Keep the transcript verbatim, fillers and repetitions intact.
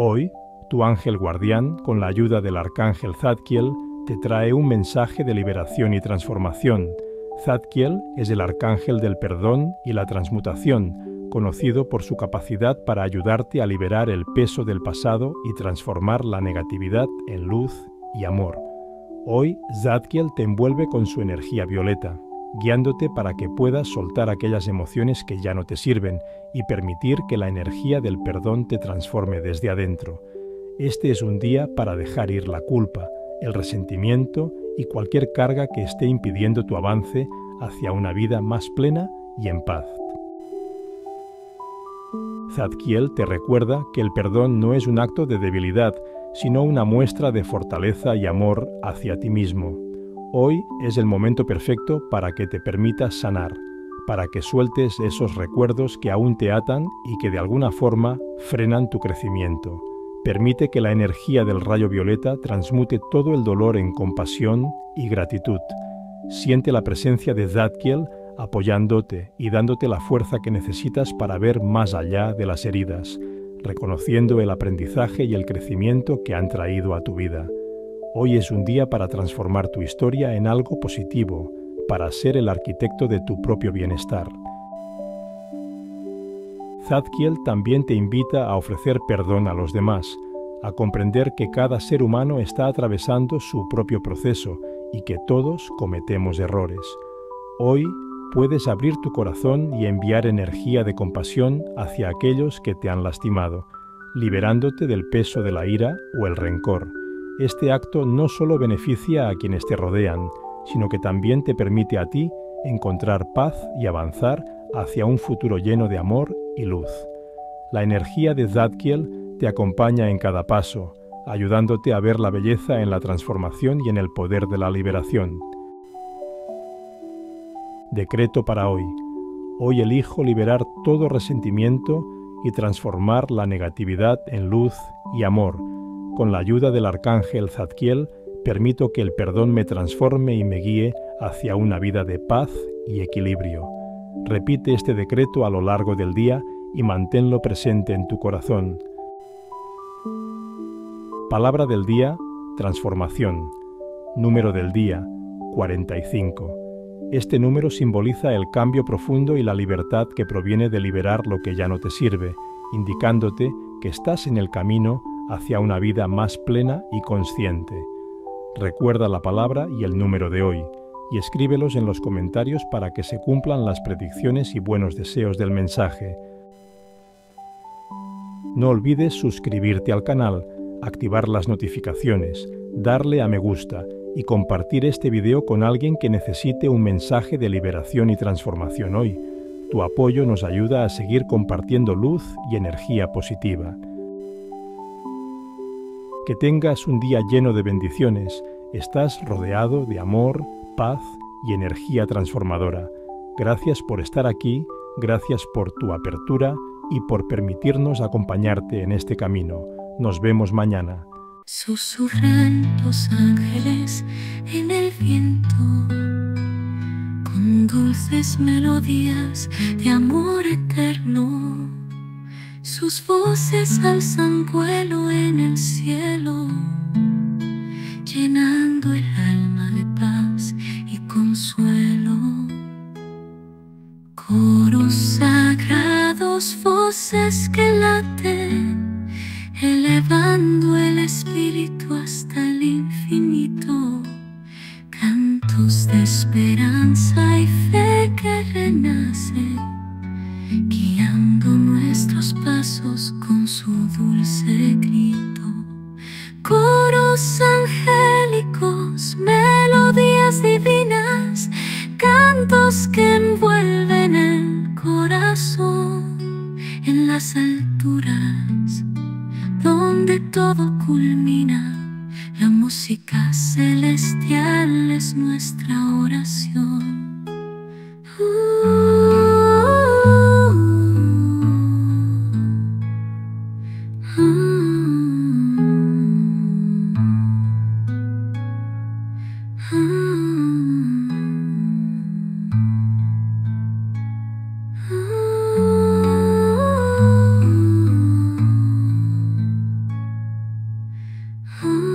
Hoy, tu ángel guardián, con la ayuda del arcángel Zadkiel, te trae un mensaje de liberación y transformación. Zadkiel es el arcángel del perdón y la transmutación, conocido por su capacidad para ayudarte a liberar el peso del pasado y transformar la negatividad en luz y amor. Hoy, Zadkiel te envuelve con su energía violeta, guiándote para que puedas soltar aquellas emociones que ya no te sirven y permitir que la energía del perdón te transforme desde adentro. Este es un día para dejar ir la culpa, el resentimiento y cualquier carga que esté impidiendo tu avance hacia una vida más plena y en paz. Zadkiel te recuerda que el perdón no es un acto de debilidad, sino una muestra de fortaleza y amor hacia ti mismo. Hoy es el momento perfecto para que te permitas sanar, para que sueltes esos recuerdos que aún te atan y que de alguna forma frenan tu crecimiento. Permite que la energía del rayo violeta transmute todo el dolor en compasión y gratitud. Siente la presencia de Zadkiel apoyándote y dándote la fuerza que necesitas para ver más allá de las heridas, reconociendo el aprendizaje y el crecimiento que han traído a tu vida. Hoy es un día para transformar tu historia en algo positivo, para ser el arquitecto de tu propio bienestar. Zadkiel también te invita a ofrecer perdón a los demás, a comprender que cada ser humano está atravesando su propio proceso y que todos cometemos errores. Hoy puedes abrir tu corazón y enviar energía de compasión hacia aquellos que te han lastimado, liberándote del peso de la ira o el rencor. Este acto no solo beneficia a quienes te rodean, sino que también te permite a ti encontrar paz y avanzar hacia un futuro lleno de amor y luz. La energía de Zadkiel te acompaña en cada paso, ayudándote a ver la belleza en la transformación y en el poder de la liberación. Decreto para hoy. Hoy elijo liberar todo resentimiento y transformar la negatividad en luz y amor. Con la ayuda del arcángel Zadkiel, permito que el perdón me transforme y me guíe hacia una vida de paz y equilibrio. Repite este decreto a lo largo del día y manténlo presente en tu corazón. Palabra del día, transformación. Número del día, cuarenta y cinco. Este número simboliza el cambio profundo y la libertad que proviene de liberar lo que ya no te sirve, indicándote que estás en el camino hacia una vida más plena y consciente. Recuerda la palabra y el número de hoy, y escríbelos en los comentarios para que se cumplan las predicciones y buenos deseos del mensaje. No olvides suscribirte al canal, activar las notificaciones, darle a me gusta y compartir este video con alguien que necesite un mensaje de liberación y transformación hoy. Tu apoyo nos ayuda a seguir compartiendo luz y energía positiva. Que tengas un día lleno de bendiciones. Estás rodeado de amor, paz y energía transformadora. Gracias por estar aquí, gracias por tu apertura y por permitirnos acompañarte en este camino. Nos vemos mañana. Susurran los ángeles en el viento, con dulces melodías de amor eterno. Sus voces alzan vuelo en el cielo, llenando el alma de paz y consuelo. Coros sagrados, voces que laten, elevando el espíritu hasta el infinito. Cantos de esperanza y fe que renacen, guiando nuestros pasos con su dulce grito. Coros angélicos, melodías divinas, cantos que envuelven el corazón. En las alturas, donde todo culmina, la música celestial es nuestra oración. Uh, uh, uh, uh, uh. Ah.